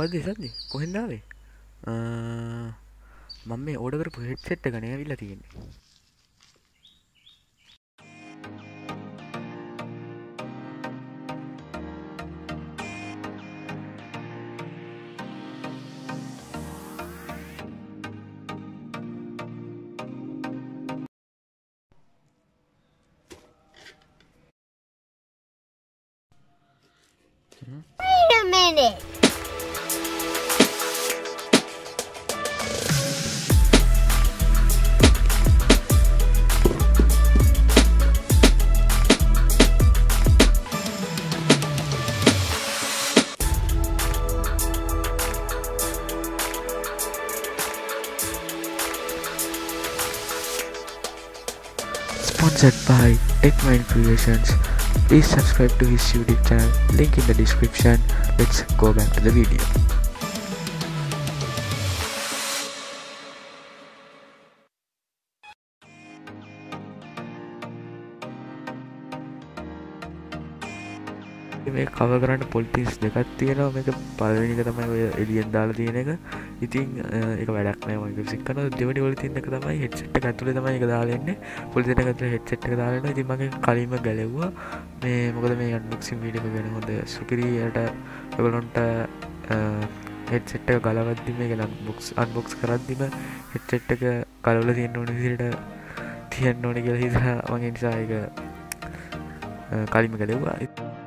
මොකක්ද ඉතින් කොහෙන්ද ආවේ? මම මේ ඕඩර් කරපු හෙඩ්සෙට් එක නේ ඇවිල්ලා තියෙන්නේ. Wait a minute. Sponsored by Techmind Creations. Please subscribe to his YouTube channel, link in the description. Let's go back to the video. මේ කවර් කරන්න පොලිතිස් දෙකක් තියෙනවා. මේක පළවෙනි එක තමයි ඔය එළියෙන් දාලා තියෙන එක. ඉතින් ඒක වැඩක් නෑ මම ඒක සික් කරනවා. දෙවෙනි වල තියෙන එක තමයි හෙඩ්සෙට් එක ඇතුලේ තමයි ඒක දාලා ඉන්නේ. පොලිතිස් එක ඇතුලේ හෙඩ්සෙට් එක දාලා ඉන්නවා. ඉතින් මගේ කලින්ම ගැලෙව්වා. මේ මොකද මේ අන්බොක්සින් වීඩියෝ එක ගැන හොඳ සුපිරියට ඔයගොල්ලන්ට හෙඩ්සෙට් එක ගලවද්දි මේක අන්බොක්ස් කරද්දිම හෙඩ්සෙට් එක ගලවලා තියෙන ඕන විදිහට තියන්න ඕනේ කියලා හිතලා මම ඒ නිසා ඒක කලින්ම ගැලෙව්වා.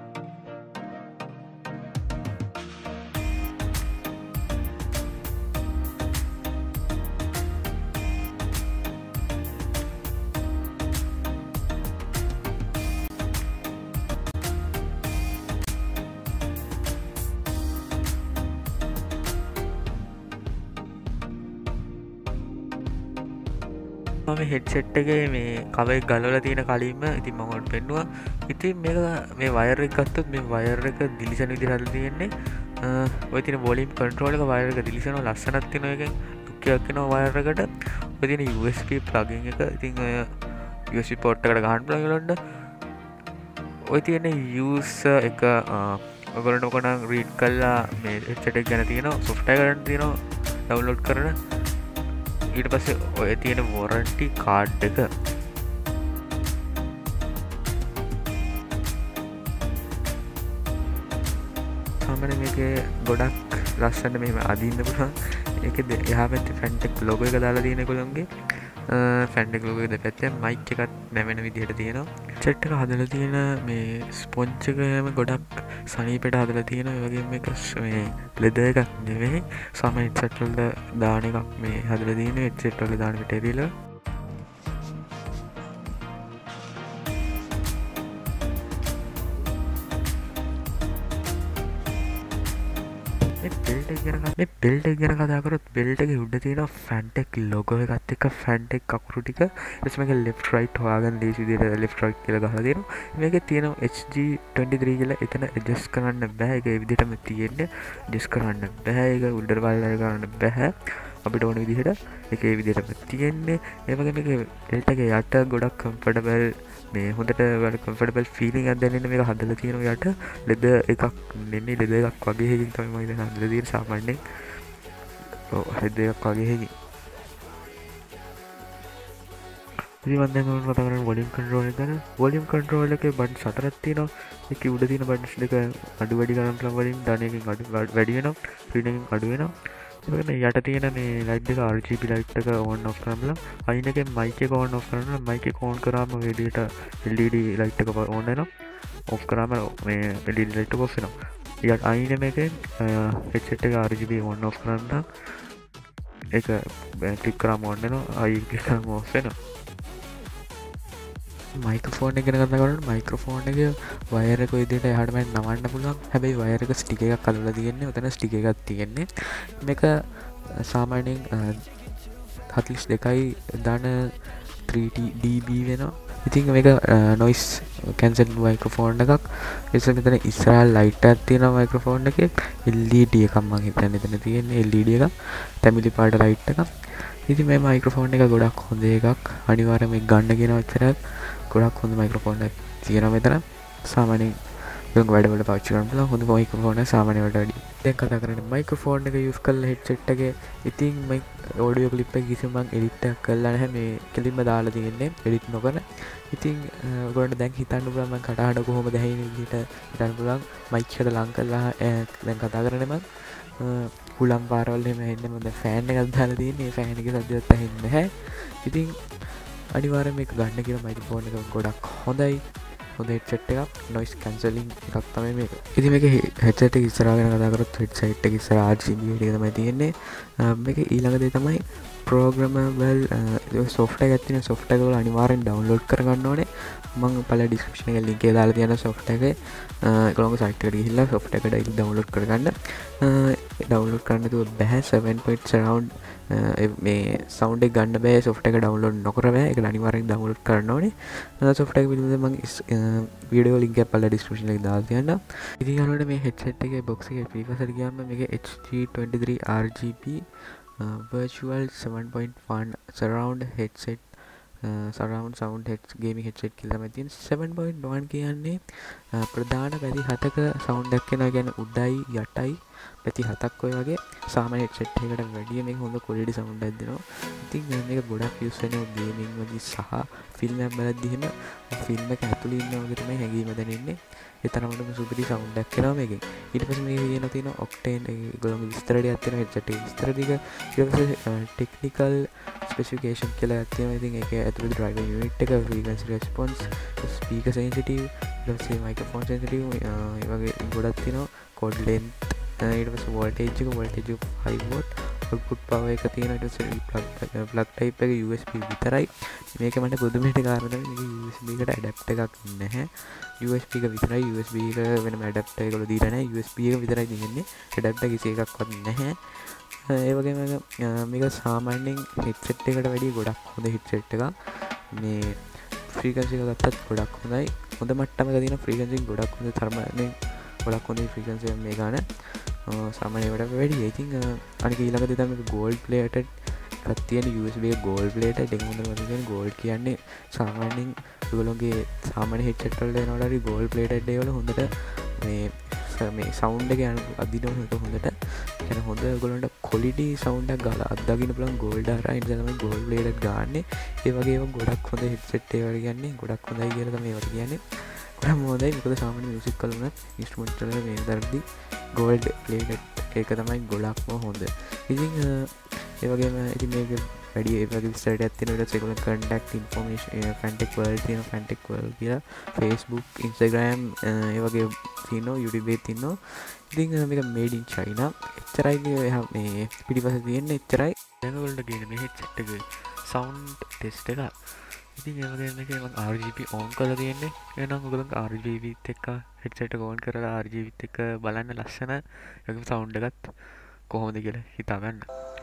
මම හෙඩ්සෙට් එකේ මේ කවර් ගලවලා තියෙන කලින්ම ඉතින් මම ඔයාලට පෙන්නුවා. ඉතින් මේක මේ වයර් එක ගත්තොත් මේ වයර් එක දිලිසෙන විදිහට හදලා තියෙන්නේ. ඔය තියෙන වොලියම් කන්ට්‍රෝල් එක වයර් එක දිලිසෙනවා ලස්සනක් තියෙනවා. එකෙන් லுක් එකක් එනවා වයර් එකට. ඔය තියෙන USB ප්ලගින් එක ඉතින් ඔය USB පෝට් එකට ගහන්න පුළුවන් ඒගොල්ලන්ට. ඔය තියෙන යූසර් එක ඔයගොල්ලන්ට මොකනම් රීඩ් කරලා මේ හෙඩ්සෙට් එක ගැන තියෙනවා සොෆ්ට්වෙයාර් ගන්න තියෙනවා ඩවුන්ලෝඩ් කරන. ඊට පස්සේ ඔය තියෙන වොරන්ටි කාඩ් එක සාමාන්‍යයෙන් මේකේ ගොඩක් ලස්සනට මෙහෙම අදින්න පුළුවන්. ඒකේ එහා පැත්තේ Fantech ලොගෝ එක දාලා තියෙන ඒගොල්ලන්ගේ Fantech ලොගෝ එක දෙපැත්තේ මයික් එකක් නැවෙන විදිහට තියෙනවා. සෙට් එක හදලා තියෙන මේ ස්පොන්ජ් එකම ගොඩක් සනීපෙට හදලා තියෙනවා. ඒ වගේම මේක මේ ලෙදර් එකක් නෙවෙයි සාමාන්‍ය හෙඩ්සෙට් වල දාන එකක් මේ හදලා තියෙන හෙඩ්සෙට් වල දාන මැටීරියල්. මේ බෙල්ට් එක ගැන කතා කරොත් බෙල්ට් එකේ උඩ තියෙන Fantech ලොගෝ එකත් එක්ක Fantech කකුරු ටික ඊට මේක left right හොයාගන්න දීසි විදිහට left right කියලා ගහලා තියෙනවා. මේකේ තියෙන HG23 කියලා එතන adjust කරන්න බෑ. ඒක ඒ විදිහටම තියෙන්නේ. adjust කරන්න බෑ. ඒක උඩට බලලා කරන්න බෑ. අපිට ඕන විදිහට ඒක ඒ විදිහටම තියෙන්නේ. ඒ වගේ මේක බෙල්ට් එකේ යට ගොඩක් comfortable මේ හොඳට වල comfortable feeling එකක් දැනෙන මේක හදලා තියෙනවා. යට leather එකක් නෙමෙයි leather එකක් වගේ එකකින් තමයි මම ඉතින් හදලා තියෙන්නේ සාමාන්‍යයෙන්. ඔව් leather එකක් වගේ එකකින්. ඉතින් මම දැන් ඔයාලට කතා කරන්නේ වොලියම් කන්ට්‍රෝල් එක ගැන. වොලියම් කන්ට්‍රෝල් එකේ බටන්ස් 4ක් තියෙනවා. ඒකේ උඩ තියෙන බටන්ස් දෙක අඩු වැඩි කරන්න පුළුවන් වලින් ධනයකින් අඩු වැඩි වෙනවා. ක්‍රීඩකින් අඩු වෙනවා. මේ යට තියෙන මේ ලයිට් එක RGB ලයිට් එක on off කරන්න. අයින් එකෙන් mic එක on off කරනවා. mic එක on කරාම මේ විදිහට LED ලයිට් එක on වෙනවා. off කරාම මේ LED ලයිට් එක off වෙනවා. ඊට අයින් එකෙන් headset එක RGB on off කරන්න. ඒක ක්ලික් කරාම on වෙනවා. අයින් ක්ලික් කරාම off වෙනවා. මයික්‍රොෆෝන් එක ගැන කතා කරනකොට මයික්‍රොෆෝන් එක වයර් එක විදිහට එහාට මෙහාට නවන්න පුළුවන්. හැබැයි වයර් එක ස්ටික් එකක් අල්ලලා තියෙන්නේ. උතන ස්ටික් එකක් තියෙන්නේ. මේක සාමාන්‍යයෙන් 42යි දාන 3dB වෙනවා. ඉතින් මේක noise cancel මයික්‍රොෆෝන් එකක්. ඒසෙ මෙතන ඉස්සරහා ලයිට් එකක් තියෙනවා මයික්‍රොෆෝන් එකේ. LED එකක් මම හිතන්නේ එතන තියෙන්නේ LED එකක්. තැඹිලි පාට ලයිට් එකක්. ඉතින් මේ මයික්‍රොෆෝන් එක ගොඩක් හොඳ එකක්. අනිවාර්යයෙන් මේක ගන්න කියන වචනයක් ගොඩක් හොඳ මයික්‍රොෆෝන් එකක් තියෙනවා මෙතන. සාමාන්‍යයෙන් ඒක වැඩවලට පාවිච්චි කරන්න පුළුවන් හොඳ මයික්‍රොෆෝන් එක සාමාන්‍ය වලට වැඩිය. දැන් කතා කරන්නේ මයික්‍රොෆෝන් එක යූස් කරලා හෙඩ්සෙට් එකේ ඉතින් මයික් ඔඩියෝ ක්ලිප් එක කිසිම මම එඩිට් එකක් කරලා නැහැ මේ කෙලින්ම දාලා තියෙන්නේ එඩිට් නොකර. ඉතින් ඔයගොල්ලන්ට දැන් හිතන්න පුළුවන් මම කටහඬ කොහොමද ඇහෙන්නේ විදිහට හිතන්න පුළුවන් මයික් එකට ලං කරලා දැන් කතා කරන්නේ මම හුලම් පාරවල් එහෙම ඇහෙන්නේ මම දැන් ෆෑන් එකක් දාලා තියෙන්නේ ඒ ෆෑන් එකේ සද්දයක් ඇහෙන්නේ නැහැ. ඉතින් අනිවාර්යෙන් මේක ගන්න කියලා මයික්‍රොෆෝන් එක ගොඩක් හොඳයි. හොඳ හෙඩ්සෙට් එකක් නොයිස් කැන්සලින් එකක් තමයි මේක. ඉතින් මේක හෙඩ්සෙට් එක ඉස්සරහා ගැන කතා කරොත් හෙඩ්සෙට් එක ඉස්සරහා RGB එක තමයි තියෙන්නේ. මේක ඊළඟ දේ තමයි ප්‍රෝග්‍රෑමබල් සොෆ්ට්වෙයාර් එකක් තියෙන සොෆ්ට්වෙයාර් එක වල අනිවාර්යෙන් ඩවුන්ලෝඩ් කරගන්න ඕනේ. මම පළවෙනි ඩිස්ක්‍රිප්ෂන් එකේ ලින්ක් එක දාලා තියෙනවා සොෆ්ට්වෙයාර් එකේ. ඒගොල්ලෝගේ සයිට් එකට ගිහිල්ලා සොෆ්ට්වෙයාර් එක ඩවුන්ලෝඩ් කරගන්න. ඩවුන්ලෝඩ් කරන්න තුව බෑ 7 point surround මේ සවුන්ඩ් එක ගන්න බෑ සොෆ්ට්වෙයාර් එක ඩවුන්ලෝඩ් නොකර බෑ. ඒක අනිවාර්යෙන් ඩවුන්ලෝඩ් කරන්න ඕනේ. සොෆ්ට්වෙයාර් එක පිළිබඳව මම වීඩියෝ ලින්ක් එක පළවෙනි ඩිස්ක්‍රිප්ෂන් එකේ දාලා තියන්නම්. ඉතින් යාළුවනේ මේ හෙඩ්සෙට් එකේ බොක්ස් එකේ ෆීචර්ස් එකට ගියාම මේකේ HG23 RGB virtual 7.1 surround headset surround sound gaming headset කියලා තමයි තියෙන්නේ. 7.1 කියන්නේ ප්‍රධාන පැති 7ක sound එකක් එනවා. කියන්නේ උඩයි යටයි පැති 7ක් ඔය වගේ සාමාන්‍ය headset එකකට වැඩිය මේක හොඳ quality sound එකක් දෙනවා. ඉතින් මේක ගොඩක් use වෙනවා gaming වගේ සහ film එකක් බලද්දි එහෙම film එක ඇතුලේ ඉන්නා වගේ තමයි හැඟීම දැනෙන්නේ. ඒ තරමටම සුපිරි sound එකක් එනවා මේකෙන්. ඊට පස්සේ මේක තියෙනවා Octane ඒගොල්ලෝගේ විස්තර ටිකක් තියෙනවා headset එකේ විස්තර ටික. ඊට පස්සේ technical specification කියලා එකක් තියෙනවා. ඉතින් ඒකේ ඇතුලේ driver unit එක frequency response speaker sensitive ඊට පස්සේ microphone sensitive ඒ වගේ ගොඩක් තියෙනවා. code length ඊට පස්සේ voltage එක 5 volt output power එක තියෙනවා. ඊට පස්සේ plug type එක USB විතරයි. මේක මට පුදුමයට කාරණා තමයි මේක USB එකට adapter එකක් නැහැ. USB එක විතරයි. USB එක වෙනම adapter එකවල දීලා නැහැ. USB එක විතරයි දෙන්නේ. adapter කිසි එකක්වත් නැහැ. ඒ වගේම මේක සාමාන්‍යයෙන් headset එකට වැඩිය ගොඩක් හොඳ headset එකක්. මේ frequency එක ගත්තත් ගොඩක් හොඳයි. හොඳ මට්ටමක තියෙන frequency ගොඩක් හොඳ තරමනේ ගොඩක් හොඳ frequency එක මේ ගන්න. සාමාන්‍ය වලට වැඩිය. ඉතින් අනික ඊළඟ දේ තමයි gold plated එකක් තියෙන USB එක gold plated එක හොඳම තියෙන gold කියන්නේ සාමාන්‍යයෙන් ඔයගොල්ලෝගේ සාමාන්‍ය headset වල එනවල හරි gold plated ඒවල හොඳට මේ sound එක යන අදිනවලට හොඳට يعني හොඳ ඔයගොල්ලන්ට quality sound එකක් ගාලා අත්දකින්න පුළුවන් gold හරහා ඒ නිසා තමයි gold plated ගාන්නේ. ඒ වගේ ඒවා ගොඩක් හොඳ headset ඒවල කියන්නේ ගොඩක් හොඳයි කියලා තමයි ඒවට කියන්නේ. ගොඩක් හොඳයි. මොකද සාමාන්‍ය music වල උනත් instrument වල මේ දරදී gold plated ඒක තමයි ගොඩක්ම හොඳ. ඉතින් ඒ වගේම ඉතින් මේක වැඩි ඒ වගේ විස්තරයක් තියෙනවා. ඊට පස්සේ ඒගොල්ලෝ contact information Fantech world තියෙනවා. Fantech world කියලා Facebook Instagram ඒ වගේ තියෙනවා. YouTube එකේ තියෙනවා. ඉතින් මේක made in China. එච්චරයි මේ පිටිපස්සේ තියෙන්නේ එච්චරයි. දැන් ඔයගොල්ලෝ ගේන මේ headset එකේ sound test එක. ඉතින් ඒ වගේම මේකේ මම RGB on කරලා තියෙන්නේ. එහෙනම් ඔයගොල්ලෝ RGB එක්ක headset එක on කරලා RGB එක්ක බලන්න ලස්සන ඒකම sound එකත් කොහොමද කියලා හිතා ගන්න.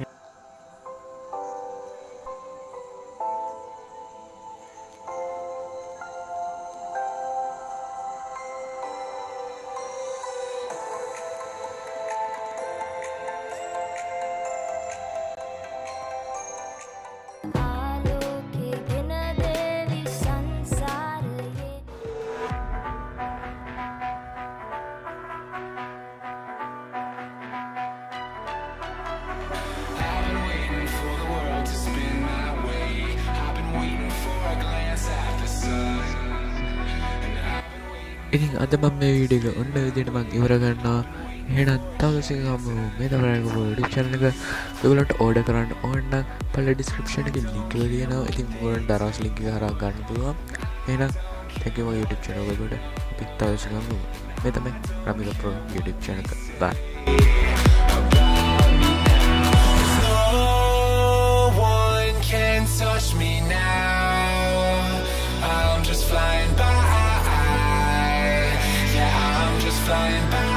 ඉතින් අද මම මේ වීඩියෝ එක ඔන්න විදිහට මම ඉවර කරනවා. එහෙනම් තවදසින් ගමු මේ තමයි YouTube channel එක. ඔයගොල්ලන්ට ඕඩර් කරන්න ඕන නම් පළවෙනි description එකේ link එක තියෙනවා. ඉතින් ඔයගොල්ලන්ට දරස් link එක හරහා ගන්න පුළුවන්. එහෙනම් thank you my YouTube channel එකට. ඉතින් තවදසින් ගමු මේ තමයි රමිල Pro YouTube channel එක. Bye. Touch me now. I'm just flying by. Yeah, I'm just flying by.